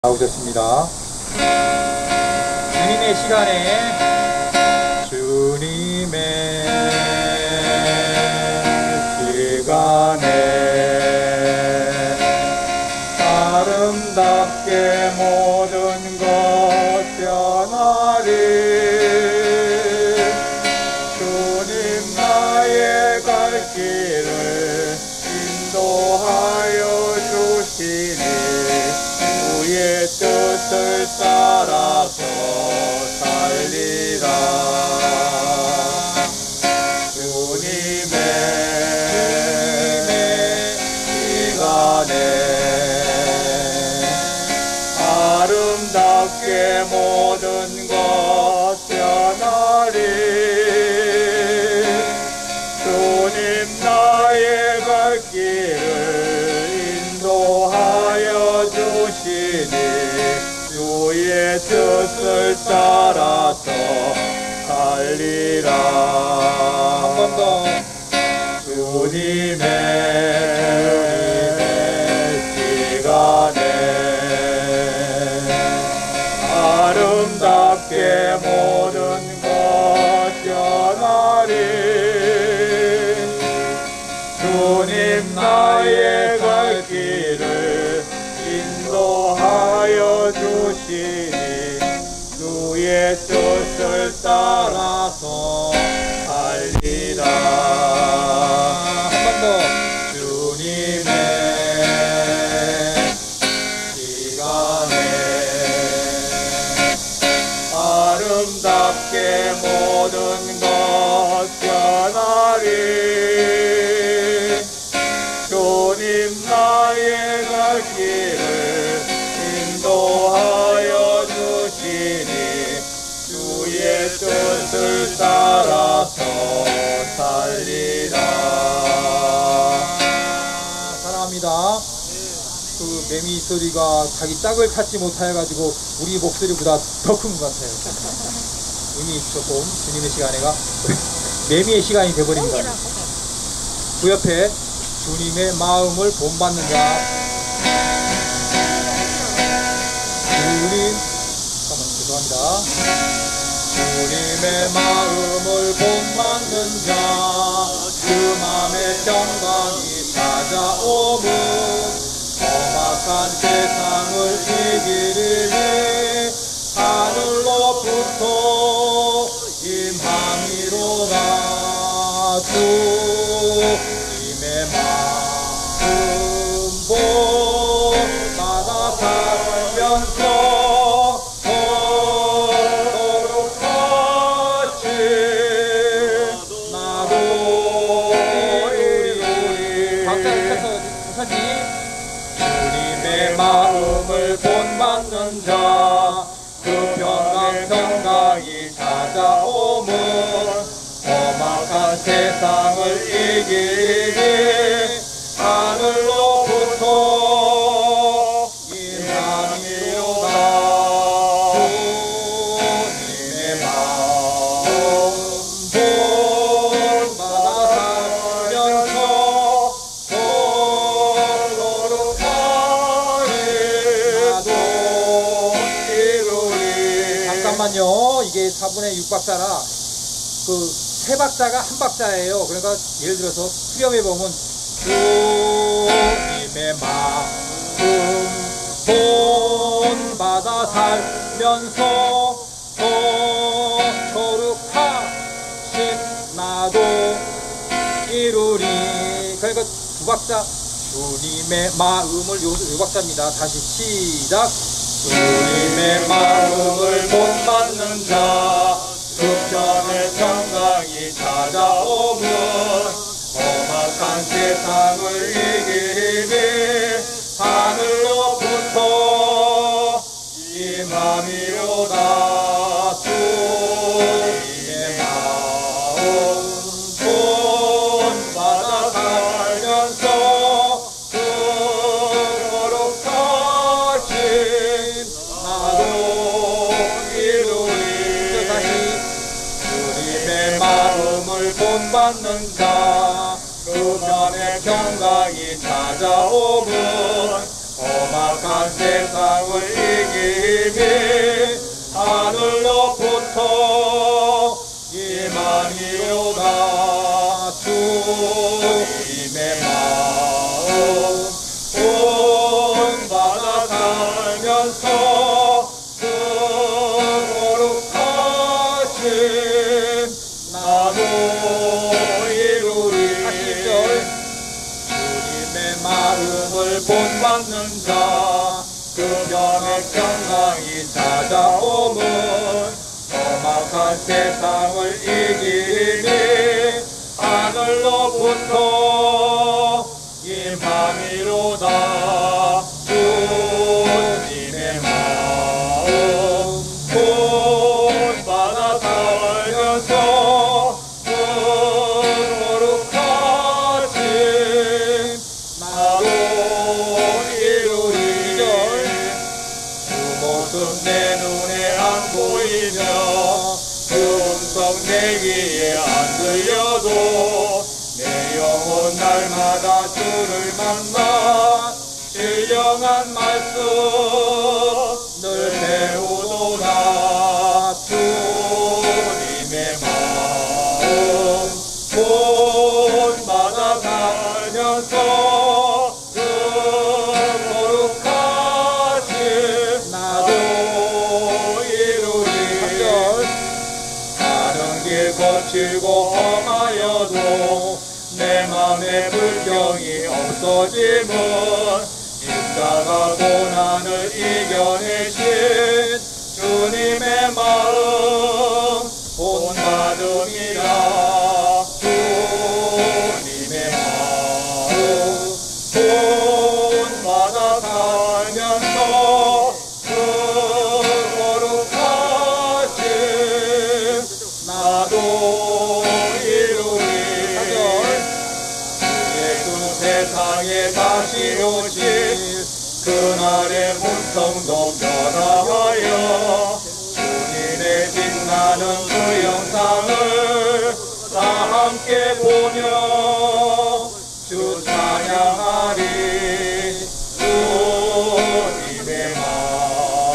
나오셨습니다. 주님의 시간에 아름답게 모든 것 변하리. 주님 나의 갈 길을 인도하여 주시니 주의 뜻을 따라서 살리라. 주님의 시간에 아름답게 모든 것 변하리. 주님 나의 갈 길을 인도하여 주시니 주의 뜻을 따라서 살리라. 한 번 더. 주님의 시간에 아름답게 모든 것 변하리. 주님 나의 갈 길을 인도하여 주시니 주의 뜻을 따라서 살리라. 한 번 더. 주님의 시간에 아름답게 모든 것 변하리. 주님 나의 갈 길을 인도하여 주시니 주의 뜻을 따라서 살리라. 사랑합니다. 그 매미 소리가 자기 짝을 찾지 못해가지고 우리 목소리보다 더 큰 것 같아요. 의미 조금 주님의 시간에가 매미의 시간이 되어버립니다. 그 옆에 주님의 마음을 본받는 자. 죄송합니다. 주님의 마음을 본받는 자, 그 마음의 평강이 찾아오면 험악한 세상을 이기리니 하늘로부터 임함이로다. 주님의 마음 본받아 살면서 거룩하지 나도 이루리. 주님의 마음을 본받는 자, 그 평강이 찾아오면 험악한 세상을 이기니 하늘로부터 임함이로다. 주님의 마음 본받아 살면서 거룩하리 이루리. 잠깐만요. 이게 4분의 6박자라 그 세 박자가 한 박자예요. 그러니까 예를 들어서 수렴해 보면 주님의 마음 본받아 살면서 거룩하신 나도 이루리. 그러니까 두 박자 주님의 마음을 요 박자입니다. 다시 시작. 주님의 마음을 본받는 자, 그 평강이 찾아오면 험악한 세상을 이기니 하늘로부터 임함이로다. 주님의 마음 본받아 살면서 거룩하신 나도 이루리. 다시. 주님의 마음을 본받는 자, 그 편의 평강이 찾아오면 험악한 세상을 이기며 하늘로부터 임하니로다. 주님의 마음 본받아 살면서 그 거룩하심 나도 이루리. 주님의 마음을 본받는 자 그 병의 평강이 찾아오면 험악한 세상을 이기니 하늘로부터 임함이로다. 주님의 마음 본받아 살면서 그 거룩하심 나도 이루리. 그 모습 내 눈에 안 보이며 그 음성 내 귀에 안 들려도 내 영혼 날마다 주를 만나 신령한 말씀 늘 배우도다. 주님의 마음 본받아 살면서 그 거룩하심 나도 이루리. 가는 길 거칠고 험하여도 내 맘에 불경이 없어짐은 십자가 고난을 이겨내신 주님의 마음 본받음이라. 주님의 마음 본받아 살면서 그 거룩하심 나도 이루리. 예수 세상에 다시 오실 그날의 문성도 변화하여 주님의 빛나는 그 영상을 다 함께 보며 주 찬양하리. 주님의 마음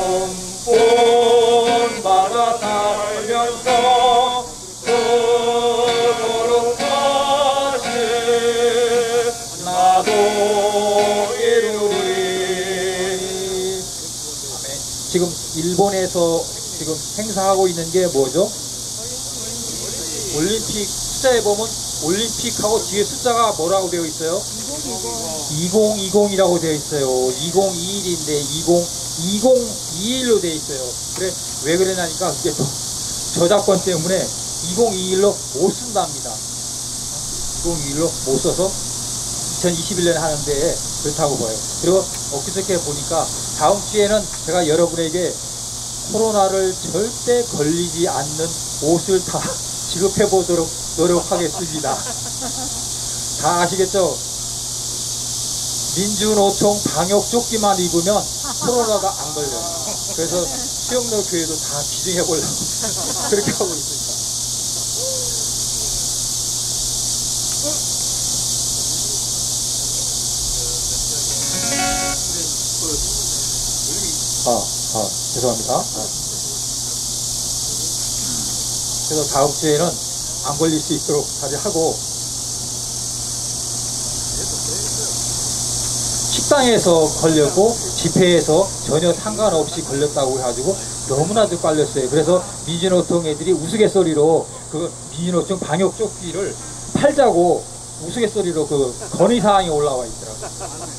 본받아 살면서 그 거룩하심 나도 이루리. 아멘. 지금 일본에서 지금 행사하고 있는 게 뭐죠? 올림픽 숫자에 보면 올림픽하고 뒤에 숫자가 뭐라고 되어 있어요? 2020이라고 되어 있어요. 2021인데 2021로 되어 있어요. 그래 왜 그러냐니까 그게 또 저작권 때문에 2021로 못 쓴답니다. 2021로 못 써서 2021년에 하는데 그렇다고 봐요. 그리고 엊그저께 보니까 다음 주에는 제가 여러분에게 코로나를 절대 걸리지 않는 옷을 다 지급해 보도록 노력하겠습니다. 다 아시겠죠? 민주노총 방역조끼만 입으면 코로나가 안 걸려요. 그래서 수영로 교회도 다 기증해 보려고 그렇게 하고 있습니다. 죄송합니다. 그래서 다음 주에는 안 걸릴 수 있도록 다시 하고, 식당에서 걸렸고 집회에서 전혀 상관없이 걸렸다고 해가지고 너무나도 깔렸어요. 그래서 민주노총 애들이 우스갯소리로 그 민주노총 방역조끼를 팔자고 우스갯소리로 그 건의사항이 올라와 있더라고요.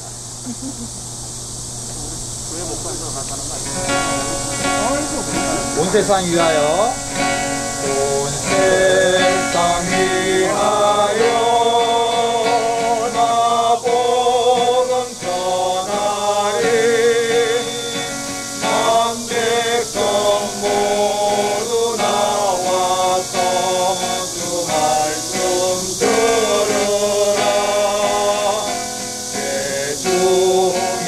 온 세상 위하여, 온 세상 위하여 나 복음 전하리. 만 백성 모두 나와서 주 말씀 들으라. 대중에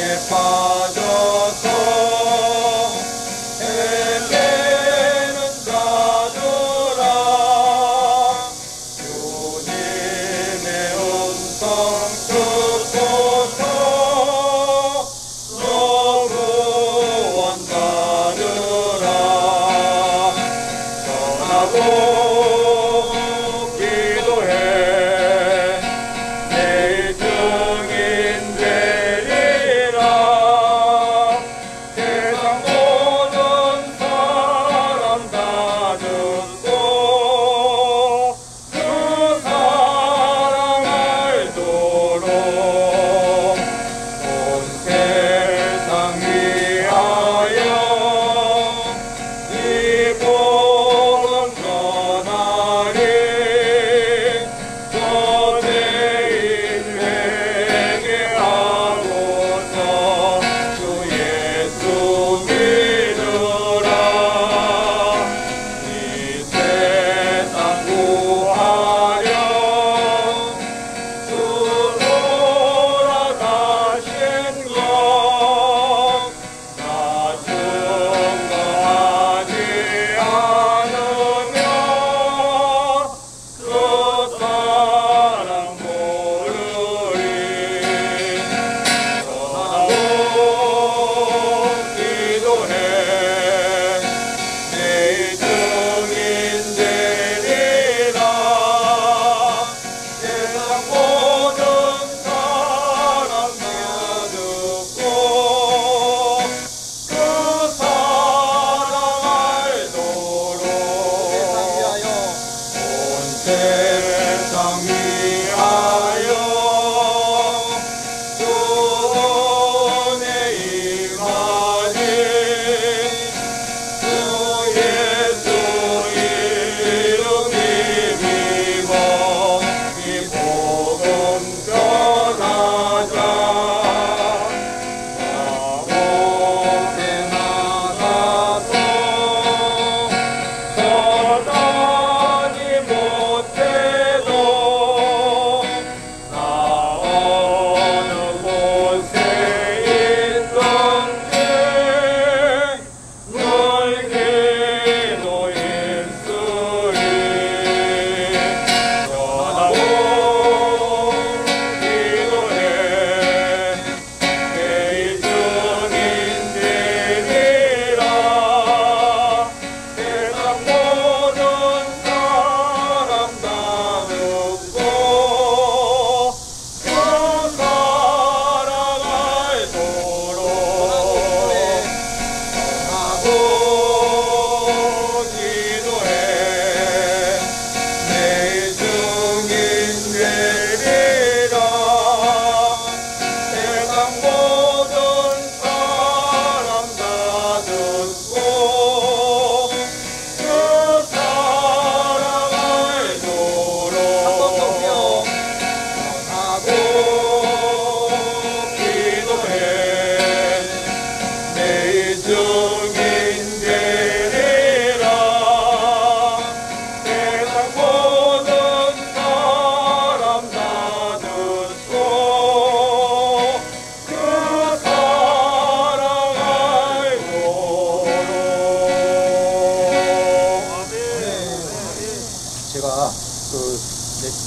빠져서 헤매는 자들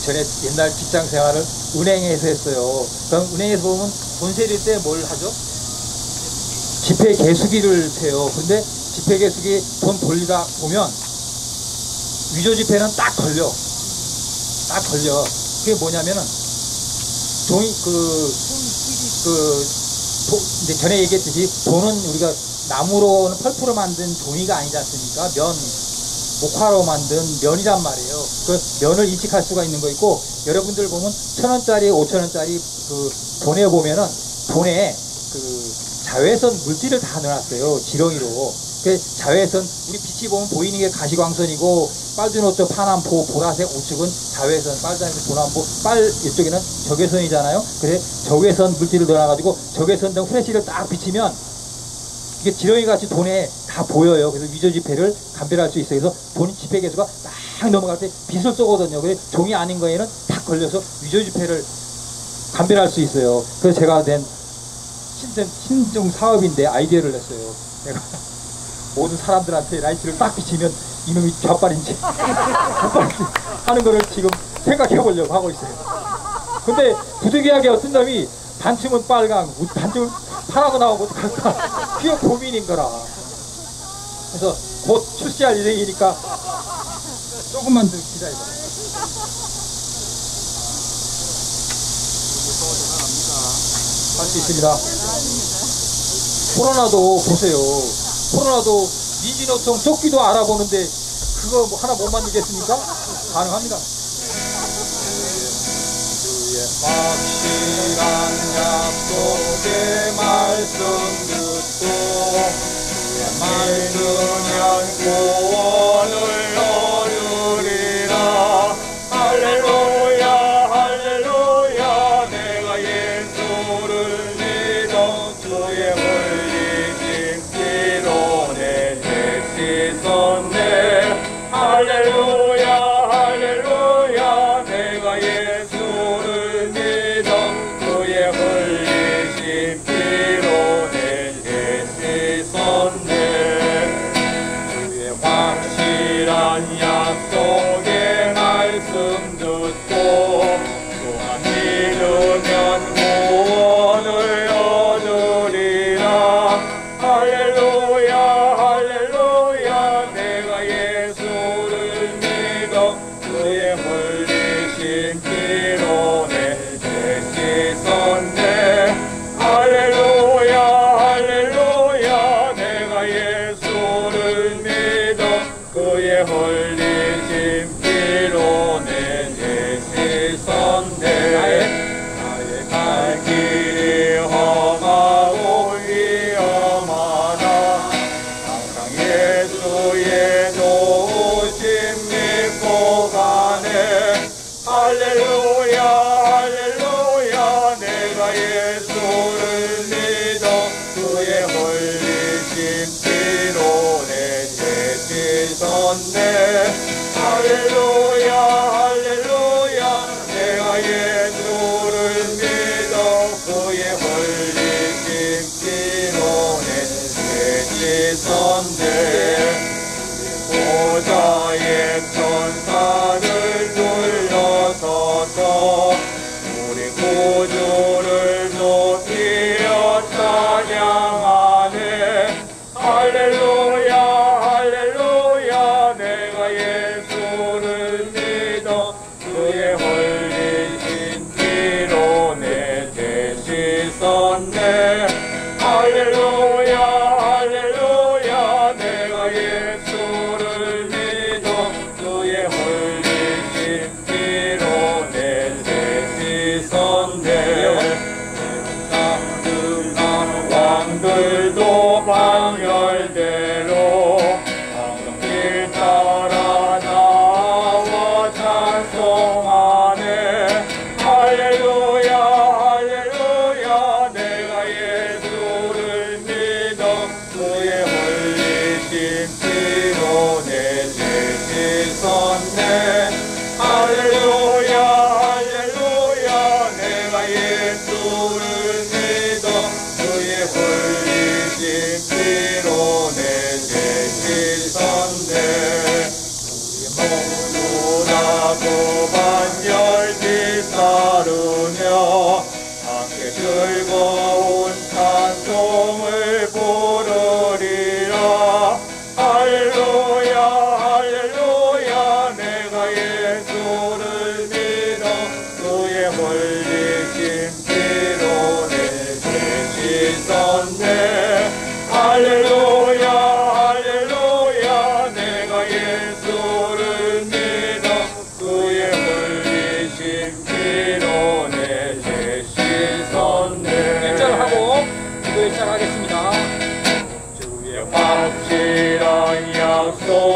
전에 옛날 직장 생활을 은행에서 했어요. 그럼 은행에서 보면 돈 세릴 때 뭘 하죠? 지폐 개수기를 세요. 근데 지폐 개수기 돈 돌리다 보면 위조 지폐는 딱 걸려. 딱 걸려. 그게 뭐냐면은 종이 이제 전에 얘기했듯이 돈은 우리가 나무로는 펄프로 만든 종이가 아니지 않습니까? 목화로 만든 면이란 말이에요. 그 면을 인식할 수가 있는 거 있고, 여러분들 보면 1,000원짜리, 5,000원짜리 그 돈에 보면은 돈에 그 자외선 물질을 다 넣어놨어요. 지렁이로. 그 자외선, 우리 빛이 보면 보이는 게 가시광선이고, 빨주노초, 파남포, 보라색 우측은 자외선, 빨간색, 보남포, 이쪽에는 적외선이잖아요. 그래 적외선 물질을 넣어놔가지고 적외선 등 후레쉬를 딱 비치면 이게 지렁이같이 돈에 다 보여요. 그래서 위조 지폐를 감별할 수 있어요. 그래서 돈 지폐 개수가 막 넘어갈 때 빛을 쏘거든요. 그래서 종이 아닌 거에는 딱 걸려서 위조 지폐를 감별할 수 있어요. 그래서 제가 낸 신종 사업인데 아이디어를 냈어요. 내가 모든 사람들한테 라이트를 딱 비치면 이놈이 좌빨인지 좌빨인지 하는 거를 지금 생각해 보려고 하고 있어요. 근데 부득이하게 어떤 놈이 반쯤은 빨강, 반쯤은 파라고 나오고 어떡할까? 그게 고민인 거라. 그래서 곧 출시할 예정이니까 조금만 더 기다려봐. 할 수 있습니다. 코로나도 보세요. 코로나도 민진노총 조끼도 알아보는데 그거 뭐 하나 못 만들겠습니까? 가능합니다. 주의 확실한 약속의 말씀 듣고 주의 말씀면 구원을 얻으리라. 할렐루야 할렐루야. 내가 예수를 믿어 주의 흘리신 피로 내 죄 씻었네. 할렐루야 할렐루야. 내가 예수를 믿어 그의 흘리신 피로 내 죄 씻었네. 주의 확실한 약속의 말씀 듣고 또한 믿으면 구원을 얻으리라. 할렐루야 할렐루야. 내가 예수를 믿어 그의 흘리신 피로 내 죄 씻었네. 할렐루야 할렐루야. 내가 예수를 믿어 그의 흘리신 피로 내 죄 씻었네. 나의 갈 길이 험하고 위험하나 항상 예수의 도우심 믿고 가네. 할렐루야 할렐루야. 내가 예수를 믿어 그의 흘리신 피로 내 죄 씻었네. 할렐루야 할렐루야. 내가 예수를 믿어 그의 흘리신 피로 내 죄 씻었네. 보좌의 천사를 둘러서서 우리 구주를 높이어 찬양하네. 할렐루야 할렐루야. 내가 예수를 믿어 그의 흘리신 피로 내 죄 씻었네. 할렐루야 할렐루야. 내가 예수를 믿어 그의 흘리신 피로 내 죄 씻었네. 땅등한 왕들도 방열대로 항상 길 따라 나와 찬송하네. 할렐루야 할렐루야. 내가 예수를 믿어 그의 흘리신 피로 내 죄 씻었네. 할렐루야 할렐루야. 내가 예수를 믿어 그의 흘리신 피로 내 죄 씻었네. 우리 모두 다 구반열 너